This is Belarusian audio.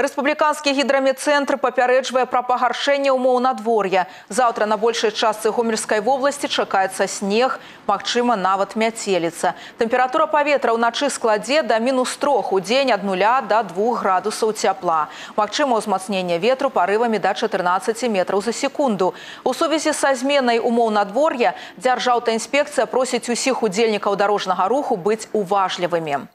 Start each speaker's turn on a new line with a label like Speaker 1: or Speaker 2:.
Speaker 1: Рэспубліканскі гідраметцэнтр папярэджвае пра пагаршэнне ўмоў надвор'я. Заўтра на большай частцы Гомельскай вобласці чакаецца снег, магчыма, нават мяцеліца. Тэмпература паветра ўначы складзе да -3, удзень ад 0 до 2 градусаў цяпла. Магчыма ўзмацненне ветру парывамі да 14 метраў за секунду. У сувязі са зменай умоў надвор'я Дзяржаўтаінспекцыя просіць усіх удзельнікаў дарожнага руху быць уважлівымі.